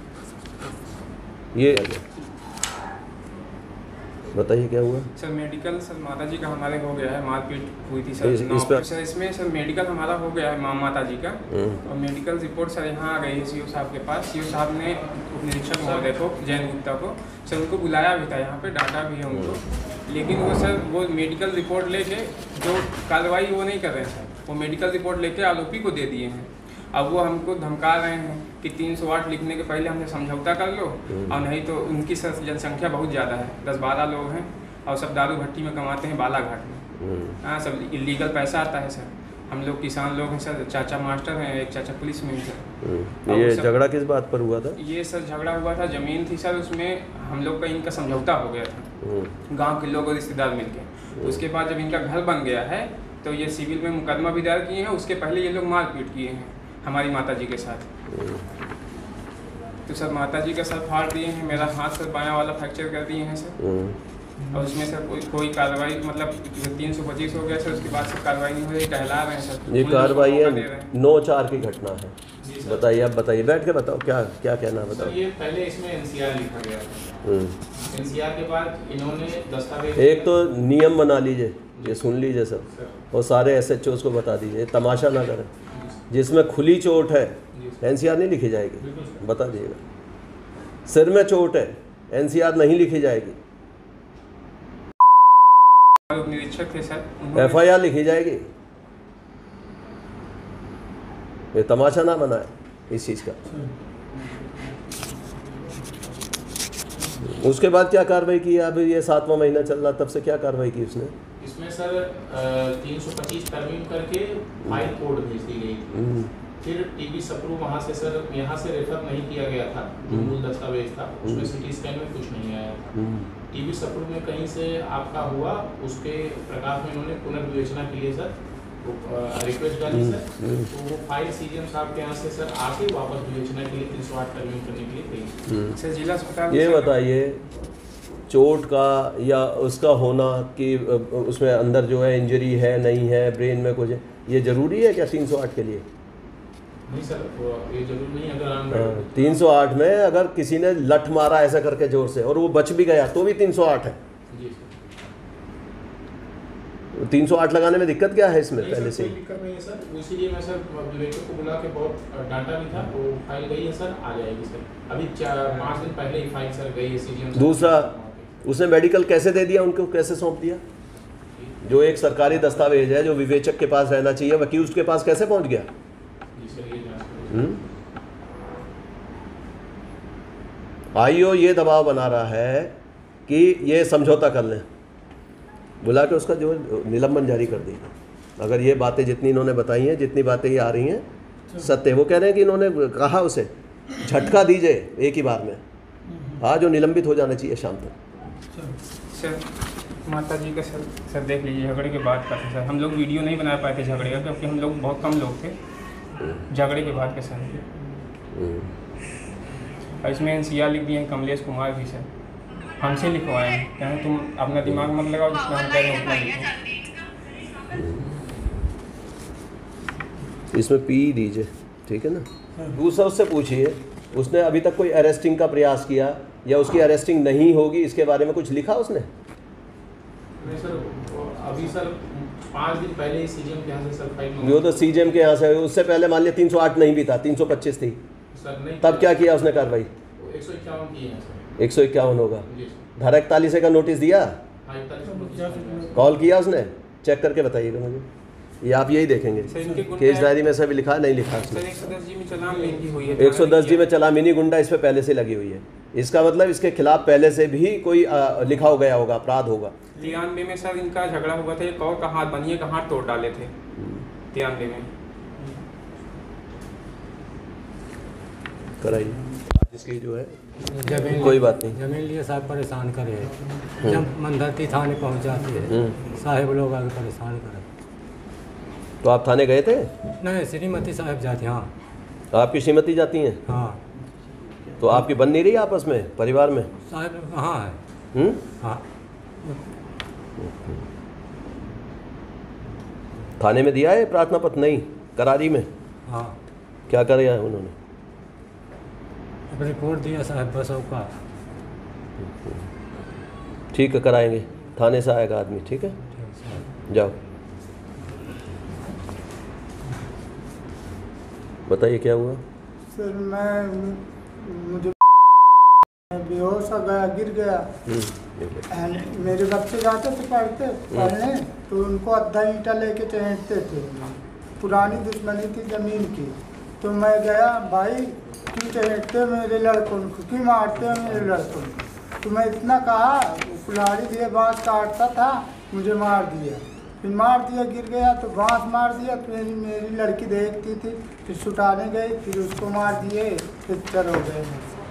ये बताइए क्या हुआ? सर मेडिकल सर माता जी का हमारे हो गया है, मारपीट हुई थी सर। सर इसमें सर मेडिकल हमारा हो गया है माता जी का, और मेडिकल रिपोर्ट सर यहाँ आ गई है CO साहब के पास। CO साहब ने उप निरीक्षक महोदय को, जैन गुप्ता को, सर उनको बुलाया भी था यहाँ पे, डांटा भी है उनको, लेकिन वो सर वो मेडिकल रिपोर्ट लेके जो कार्रवाई वो नहीं कर रहे हैं सर। वो मेडिकल रिपोर्ट लेके आरोपी को दे दिए हैं। अब वो हमको धमका रहे हैं कि 308 लिखने के पहले हमसे समझौता कर लो, और नहीं तो उनकी सर जनसंख्या बहुत ज़्यादा है, 10-12 लोग हैं, और सब दारू भट्टी में कमाते हैं बालाघाट में। हाँ, सब इलीगल पैसा आता है सर। हम लोग किसान लोग हैं सर, चाचा मास्टर हैं, एक चाचा पुलिस में हैं सर। ये झगड़ा किस बात पर हुआ था? ये सर झगड़ा हुआ था, ज़मीन थी सर, उसमें हम लोग का इनका समझौता हो गया था गाँव के लोग और रिश्तेदार मिल के। उसके बाद जब इनका घर बन गया है तो ये सिविल में मुकदमा भी दायर किए हैं। उसके पहले ये लोग मारपीट किए हैं हमारी माता जी के साथ। तो सर माता जी का सर फाड़ दिए हैं, मेरा हाथ सर बायां वाला फ्रैक्चर कर दिए हैं सर। और उसमें सर कोई कार्रवाई, मतलब 325 हो गया सर, उसके बाद से कार्रवाई नहीं हो रही, टहला रहे हैं सर। ये कार्रवाई है 9/4 की घटना है। बताइए, आप बताइए, बैठ के बताओ क्या क्या कहना बताओ। ये पहले इसमें NCR लिखा गया था, NCR के बाद इन्होंने दस्तावेज, एक तो नियम बना लीजिए, ये सुन लीजिए सब, और सारे SHOs को बता दीजिए, तमाशा ना करें। जिसमें खुली चोट है NCR नहीं लिखी जाएगी, बता दीजिएगा। सिर में चोट है NCR नहीं लिखी जाएगी, निरीक्षक थे सर, FIR लिखी जाएगी। ये तमाशा ना बनाए इस चीज़ का। उसके बाद क्या कार्रवाई की? अब ये 7वां महीना चल रहा, तब से क्या कार्रवाई की उसने? इसमें सर 325 तरमीम करके फाइल कोड भेज दी गई थी। फिर TB सप्रू वहाँ से सर, यहाँ से रेफर नहीं किया गया था, जो मूल दस्तावेज था उसमें CT स्कैन में कुछ नहीं आया था। TB सप्रू में कहीं से आपका हुआ, उसके प्रकाश में इन्होंने पुनर्विवेचना के लिए सर रिक्वेस्ट डाली सर। तो वो फाइल CGM साहब के यहाँ से सर आके वापस विवेचना के लिए 308 तरमीम करने के लिए गई सर जिला अस्पताल। ये बताइए, चोट का या उसका होना कि उसमें अंदर जो है इंजरी है नहीं है, ब्रेन में कुछ है, ये ज़रूरी है क्या 308 के लिए? नहीं सर, ये जरूरी नहीं। अगर 308 में अगर किसी ने लठ मारा ऐसा करके जोर से और वो बच भी गया तो भी 308 है। जी सर। 308 लगाने में दिक्कत क्या है इसमें? पहले से दिक्कत नहीं है सर, इसीलिए मैं सर विवेचक को बुला के बहुत डांटा भी था। वो फाइल गई है सर, आ जाएगी सर। अभी 5 दिन पहले ही फाइल सर गई है CGM। दूसरा, उसने मेडिकल कैसे दे दिया, उनको कैसे सौंप दिया? जो एक सरकारी दस्तावेज है जो विवेचक के पास रहना चाहिए, वकील उसके पास कैसे पहुंच गया? IO ये दबाव बना रहा है कि ये समझौता कर लें, बुला के उसका जो निलंबन जारी कर दी। अगर ये बातें जितनी इन्होंने बताई हैं, जितनी बातें ये आ रही हैं सत्य, वो कह रहे हैं कि इन्होंने कहा उसे झटका दीजिए एक ही बार में, आज वो निलंबित हो जाना चाहिए शाम तक। सर माता जी का सर देख लीजिए, झगड़े के बाद का सर, हम लोग वीडियो नहीं बना पाए थे झगड़े का, क्योंकि हम लोग बहुत कम लोग थे। झगड़े के बाद का सर, और इसमें NCR लिख दिए हैं कमलेश कुमार भी सर, हमसे लिखवाए हैं, कहें तुम अपना दिमाग मत लगाओ, जिसमें हम कह रहे हैं उतना लिखो। इसमें पी दीजिए, ठीक है ना। दूसरा उससे पूछिए उसने अभी तक कोई अरेस्टिंग का प्रयास किया या उसकी अरेस्टिंग नहीं होगी, इसके बारे में कुछ लिखा उसने? नहीं सर, अभी सर 5 दिन पहले ही CGM के यहाँ से सर फाइल, वो तो CGM के यहाँ से, उससे पहले मान लिया 308 नहीं भी था, 325 थी सर, नहीं तब क्या किया उसने कार्रवाई? 151 की है सर। 151 होगा। धारा 41 का नोटिस दिया, कॉल किया उसने? चेक करके बताइएगा मुझे, ये आप यही देखेंगे केस डायरी में सब लिखा नहीं लिखा उसने। 110G में चलान हुई है, 110G में चला मिनी गुंडा इस पे पहले से लगी हुई है, इसका मतलब इसके खिलाफ पहले से भी कोई लिखा हो गया होगा, अपराध होगा। 93 में सर इनका झगड़ा हुआ था, एक और का हाथ बनिए का हाथ तोड़ डाले थे 93 में। कराइए इसकी जो है जमीन, कोई बात नहीं, जमीन लिए साहब परेशान करे, जब मंदरती थाने पहुंचाते हैं साहब लोग आगे परेशान करे। तो आप थाने गए थे? नहीं, श्रीमती साहब जाती। हाँ, आपकी श्रीमती जाती हैं? हाँ। तो आपकी बन नहीं रही आपस में, परिवार में? साहब हाँ है। हाँ। थाने में दिया है प्रार्थना पत्र? नहीं, करारी में? हाँ। क्या कर है उन्होंने? रिपोर्ट दिया साहब बस का। ठीक है, कराएंगे, थाने से आएगा आदमी, ठीक है, जाओ। बताइए क्या हुआ? सर मुझे बेहोश हो गया, गिर गया। मेरे बच्चे जाते थे पढ़ने, तो उनको अद्धा ईंटा लेके चहेटते थे, पुरानी दुश्मनी थी ज़मीन की। तो मैं गया, भाई क्यों चहेटते मेरे लड़कों को, क्यों मारते हो मेरे लड़कों को? तो मैं इतना कहा, कुल्हाड़ी दिए बाँस काटता था, मुझे मार दिया, फिर मार दिया, गिर गया तो बाँस मार दिया। फिर मेरी लड़की देखती थी, फिर छुटाने गई, फिर उसको मार दिए, पिक्चर हो गए।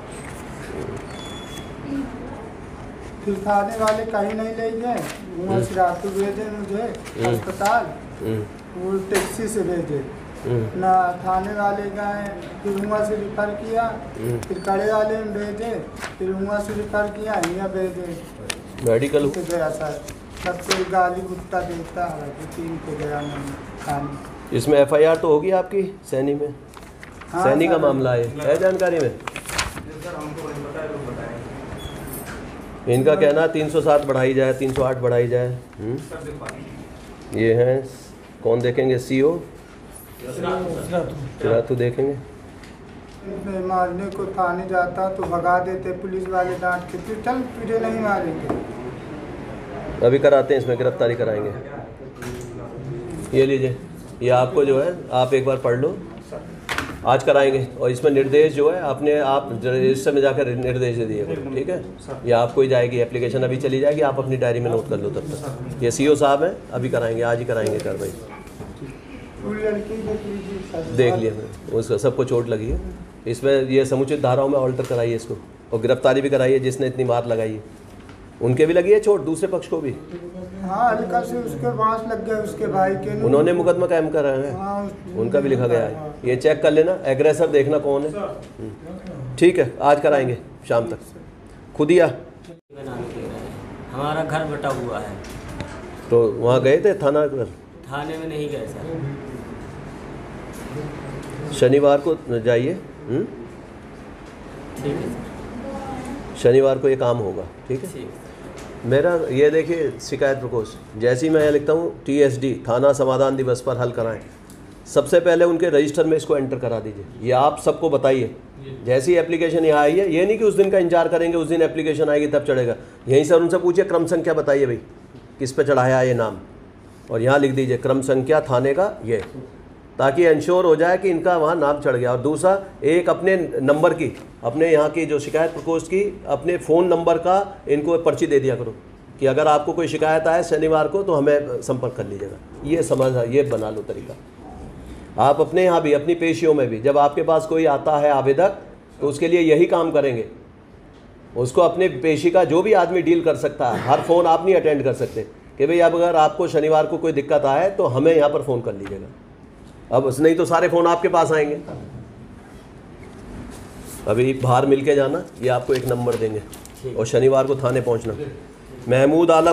फिर थाने वाले कहीं नहीं ले गए, वहाँ से रातू भेजे मुझे अस्पताल, वो टैक्सी से भेजे ना, थाने वाले गए, फिर वहाँ से रिफ़र किया, फिर कड़े वाले में भेजे, फिर वहाँ से रिफ़र किया, यहाँ भेजे मेडिकल गया सर। सबसे गाली गुस्सा देता है, 3 को गया मैंने थाने। इसमें FIR तो होगी आपकी सैनी में? हाँ, सैनी का मामला है जानकारी में? इनका कहना 307 बढ़ाई जाए, 308 बढ़ाई जाए। ये हैं कौन देखेंगे? CO चिरातू देखेंगे। मारने को थाने जाता तो भगा देते पुलिस वाले, डांट के, फिर चल तुझे नहीं मारेंगे। अभी कराते हैं, इसमें गिरफ्तारी कराएंगे। ये लीजिए, ये आपको जो है आप एक बार पढ़ लो, आज कराएंगे। और इसमें निर्देश जो है अपने आप रजिस्टर में जाकर निर्देश दे दिए, ठीक है? ये आपको ही जाएगी, एप्लीकेशन अभी चली जाएगी, आप अपनी डायरी में नोट कर लो तब तक। ये CO साहब हैं, अभी कराएंगे, आज ही कराएंगे कार्रवाई। देख लिया मैंने, उसका सबको चोट लगी है। इसमें ये समुचित धाराओं में ऑल्टर कराइए इसको, और गिरफ्तारी भी कराइए जिसने इतनी मार लगाई है। उनके भी लगी है चोट, दूसरे पक्ष को भी। हाँ, हल्का से उसके बांस लग गए, उसके भाई के। उन्होंने मुकदमा कायम करा है। हाँ, उनका भी लिखा गया है, ये चेक कर लेना, एग्रेसर देखना कौन है। ठीक है, आज कराएंगे शाम तक। खुदिया हमारा घर बटा हुआ है। तो वहाँ गए थे थाना पर? थाने में नहीं गए सर। शनिवार को जाइए। ठीक है सर। शनिवार को ये काम होगा, ठीक है? मेरा ये देखिए शिकायत प्रकोष्ठ, जैसे ही मैं यहाँ लिखता हूँ TSD थाना समाधान दिवस पर हल कराएं, सबसे पहले उनके रजिस्टर में इसको एंटर करा दीजिए। ये आप सबको बताइए, जैसी एप्लीकेशन यहाँ आई है, ये नहीं कि उस दिन का इंतजार करेंगे, उस दिन एप्लीकेशन आएगी तब चढ़ेगा। यहीं से उनसे पूछिए क्रम संख्या बताइए भाई, किस पे चढ़ाया ये नाम, और यहाँ लिख दीजिए क्रम संख्या थाने का ये, ताकि इंश्योर हो जाए कि इनका वहाँ नाम चढ़ गया। और दूसरा, एक अपने नंबर की, अपने यहाँ की जो शिकायत प्रकोष्ठ की, अपने फ़ोन नंबर का इनको पर्ची दे दिया करो, कि अगर आपको कोई शिकायत आए शनिवार को तो हमें संपर्क कर लीजिएगा। ये समझ, ये बना लो तरीका। आप अपने यहाँ भी, अपनी पेशियों में भी, जब आपके पास कोई आता है आवेदक तो उसके लिए यही काम करेंगे। उसको अपने पेशी का जो भी आदमी डील कर सकता है, हर फ़ोन आप नहीं अटेंड कर सकते कि भाई अब अगर आपको शनिवार को कोई दिक्कत आए तो हमें यहाँ पर फ़ोन कर लीजिएगा। अब नहीं तो सारे फ़ोन आपके पास आएंगे। अभी बाहर मिल के जाना, ये आपको एक नंबर देंगे और शनिवार को थाने पहुँचना। महमूद आलम,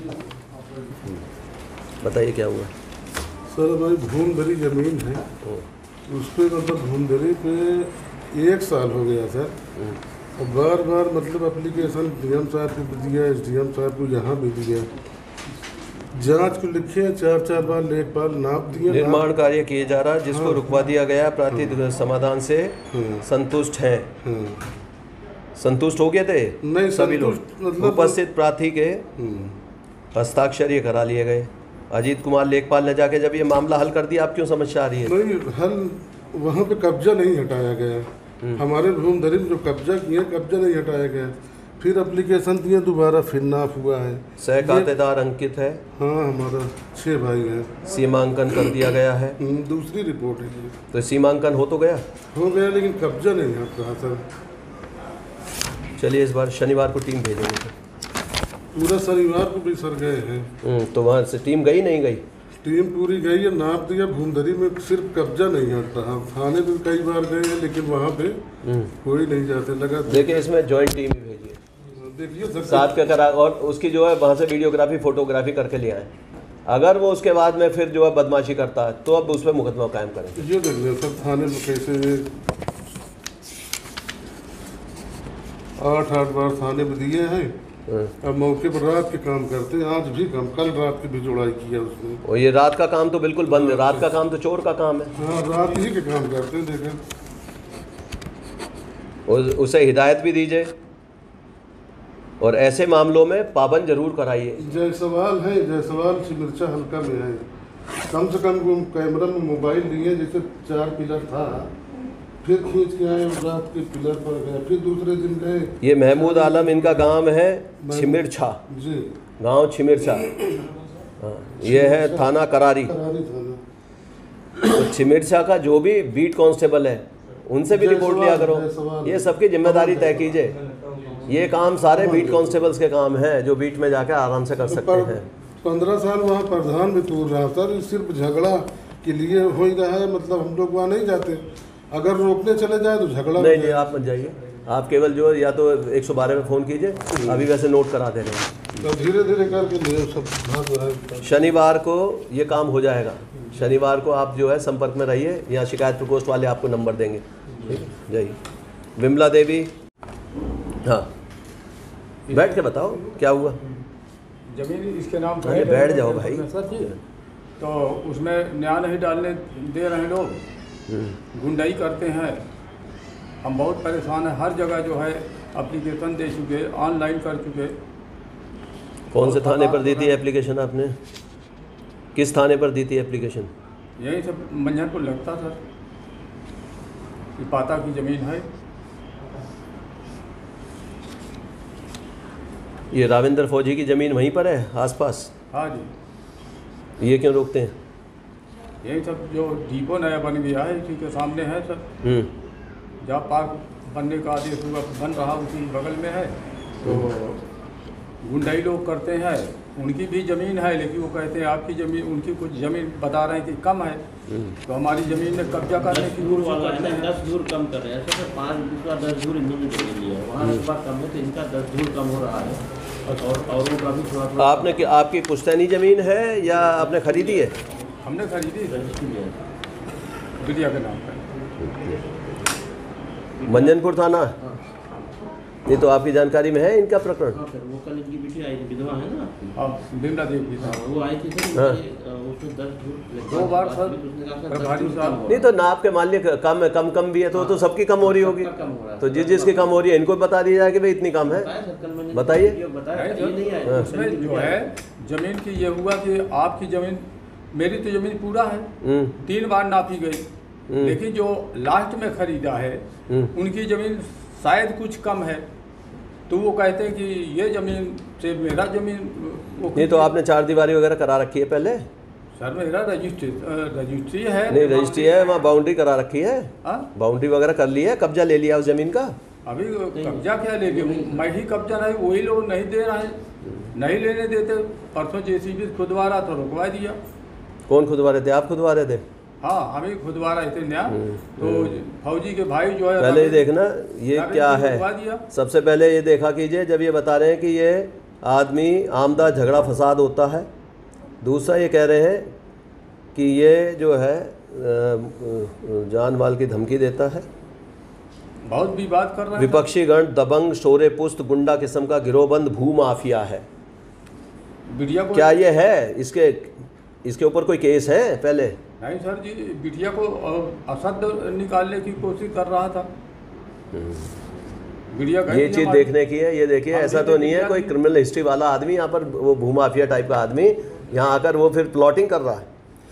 बताइए क्या हुआ? सर हमारी भूमधरी ज़मीन है, उस पर मतलब भूमधरी पे 1 साल हो गया सर। और बार बार मतलब एप्लीकेशन डीएम साहब को भी दिया, एसडीएम साहब को यहाँ भी दिया, जांच को लिखे 4-4 बार लेखपाल नाप दिया। निर्माण कार्य किए जा रहा है जिसको रुकवा दिया गया, प्रार्थी समाधान से संतुष्ट हैं। संतुष्ट हो गए थे नहीं सभी लोग, मतलब उपस्थित प्रार्थी के हस्ताक्षर ये करा लिए गए। अजीत कुमार लेखपाल ने जाके जब ये मामला हल कर दिया, आप क्यों समस्या आ रही है? नहीं हल, वहाँ पे कब्जा नहीं हटाया गया। हमारे भूमधरी में जो कब्जा किया, कब्जा नहीं हटाया गया। फिर एप्लीकेशन दिए दोबारा, फिर नाप हुआ है। सहखातेदार अंकित है। हाँ, हमारा 6 भाई हैं। सीमांकन कर दिया गया है। दूसरी रिपोर्ट है ये। तो सीमांकन हो तो गया? हो गया, लेकिन कब्जा नहीं हट रहा सर। चलिए इस बार शनिवार को टीम भेजेंगे। पूरा शनिवार को भी सर गए हैं। तो वहाँ से टीम गई नहीं गई? टीम पूरी गई है, नाप दिया। भूमधरी में सिर्फ कब्जा नहीं हट रहा। थाने पे कई बार गए हैं, लेकिन वहाँ पे कोई नहीं जाते। लगा देखिए इसमें जॉइंट टीम ही भेजिए, देखिए साथ के करा, और उसकी जो है वहाँ से वीडियोग्राफी फोटोग्राफी करके ले आए। अगर वो उसके बाद में फिर जो है बदमाशी करता है तो अब उस पर मुकदमा कायम करें। ये देख लें सर, थाने में कैसे 8-8 बार थाने में दिए हैं। अब मौके पर रात के काम करते हैं, आज भी काम, कल रात की भी जुड़ाई किया उसने। और ये रात का काम तो बिल्कुल बंद है, रात का काम तो चोर का काम है। हाँ, रात ही के काम करते हैं। देखें, उसे हिदायत भी दीजिए और ऐसे मामलों में पाबंद जरूर कराइए। जायसवाल है, जायसवाल सिमरचा हल्का में है। कम से कम वो कैमरा में मोबाइल लिए, जैसे 4 पिलर था, फिर खींच के आए, रात के पिलर पर गए, फिर दूसरे दिन गए। ये महमूद आलम, इनका गांव है छिमिरछा जी, गांव छिमिरछा। हाँ, ये है थाना करारी। तो छिमिरछा का जो भी बीट कांस्टेबल है उनसे भी रिपोर्ट लिया करो। ये सबकी जिम्मेदारी तय कीजिए। ये काम सारे बीट कांस्टेबल्स के काम हैं जो बीट में जाकर आराम से कर सकते हैं। 15 साल वहाँ प्रधान भी तूर रहा सर, सिर्फ झगड़ा के लिए हो ही रहा है। मतलब हम लोग वहाँ नहीं जाते, अगर रोकने चले जाए तो झगड़ा नहीं, आप मत जाइए। आप केवल जो या तो 112 में फ़ोन कीजिए, अभी वैसे नोट करा दे रहे हैं। तो धीरे धीरे करके सब शनिवार को ये काम हो जाएगा। शनिवार को आप जो है संपर्क में रहिए, यहाँ शिकायत प्रकोष्ठ वाले आपको नंबर देंगे। ठीक है, जाइए। विमला देवी, हाँ बैठ के बताओ क्या हुआ। जमीन इसके नाम पर अरे बैठ जाओ भाई। सर जी, तो उसमें न्याय नहीं डालने दे रहे हैं लोग, गुंडाई करते हैं। हम बहुत परेशान हैं। हर जगह जो है एप्लीकेशन दे चुके, ऑनलाइन कर चुके। कौन से थाने पर दी थी एप्लीकेशन आपने? किस थाने पर दी थी एप्लीकेशन? यही सब मंझनपुर लगता सर, कि पाता की ज़मीन है। ये राविंदर फौजी की ज़मीन वहीं पर है आसपास? हाँ जी। ये क्यों रोकते हैं? यही सब जो डिपो नया बन गया है, इसी के सामने है सर। जहाँ पार्क बनने का आदेश हुआ बन रहा उसी बगल में है। तो गुंडाई लोग करते हैं। उनकी भी ज़मीन है, लेकिन वो कहते हैं आपकी ज़मीन, उनकी कुछ ज़मीन बता रहे हैं कि कम है, तो हमारी ज़मीन में कब्जा करने की दूर वाला है ना, 10 दूर कम कर रहे हैं। ऐसे 5 दूसरा 10 दूर इन्होंने ले लिया है। वहाँ रकबा कम है तो इनका 10 दूर कम हो रहा है। और का भी थोड़ा आपने आपकी पुश्तैनी ज़मीन है या आपने खरीदी है? हमने खरीदी बिटिया के नाम पर। मंजनपुर थाना। ये तो आपकी जानकारी में है इनका प्रकरण? हाँ सर, वो कल इनकी बेटी आई थी, विधवा है ना आपकी? हाँ, बिमला देवी। वो आई थी सर। हाँ। उसमें 10 दूर 2 बार सर प्रभारी साहब। नहीं तो नाप के मान लिया कम भी है तो सबकी कम हो रही होगी। तो जिसकी कम हो रही है इनको बता दिया जाए कि भाई इतनी कम है, बताइए। उसमें जो है ज़मीन की ये हुआ कि आपकी ज़मीन, मेरी तो ज़मीन पूरा है, 3 बार नापी गई, लेकिन जो लास्ट में खरीदा है उनकी ज़मीन शायद कुछ कम है। तो वो कहते हैं कि ये ज़मीन से मेरा ज़मीन नहीं, तो आपने चार दीवारी वगैरह करा रखी है पहले? सर मेरा रजिस्ट्री है। नहीं रजिस्ट्री है, वहाँ बाउंड्री करा रखी है, बाउंड्री वगैरह कर ली है, कब्जा ले लिया उस ज़मीन का? अभी कब्जा क्या ले लिया, मैं ही कब्जा नहीं, वही लोग नहीं दे रहे हैं, नहीं लेने देते। परसों जेसीबी खुदवा रहा तो रुकवा दिया। कौन खुदवा रहे थे? आप खुदवा रहे थे? हाँ हम ही खुदवा रहे थे नया। तो फौजी के भाई जो है पहले ये देखना ये क्या है, सबसे पहले ये देखा कीजिए जब ये बता रहे हैं कि ये आदमी आमदा झगड़ा फसाद होता है। दूसरा ये कह रहे हैं कि ये जो है जान माल की धमकी देता है, बहुत विवाद कर रहा है। विपक्षी गण दबंग शोरे पुस्त गुंडा किस्म का गिरोहबंद भू माफिया है। क्या ये है? इसके ऊपर कोई केस है पहले? नहीं सर जी, बिटिया को असद निकालने की कोशिश कर रहा था। ये चीज़ देखने की है। ये देखिए ऐसा तो नहीं है कोई क्रिमिनल हिस्ट्री वाला आदमी यहाँ पर, वो भूमाफिया टाइप का आदमी यहाँ आकर वो फिर प्लॉटिंग कर रहा है।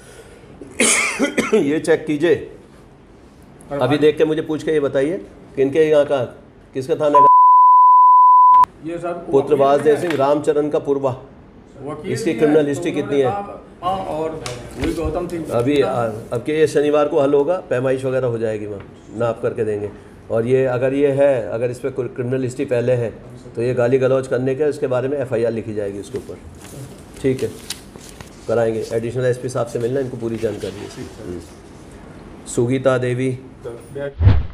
ये चेक कीजिए, अभी देख के मुझे पूछ के ये बताइए किनके यहाँ का, किसका थाना का? ये सर पुत्र वासुदेव सिंह रामचरण का पूर्वा। इसकी क्रिमिनल हिस्ट्री कितनी है? और वही गौतम सिंह। अभी अब के ये शनिवार को हल होगा, पैमाइश वगैरह हो जाएगी, वहाँ नाप करके देंगे। और ये अगर इस पर क्रिमिनल हिस्ट्री पहले है तो ये गाली गलौज करने के इसके बारे में FIR लिखी जाएगी उसके ऊपर। ठीक है, कराएंगे। एडिशनल SP साहब से मिलना, इनको पूरी जानकारी है। सुगीता देवी।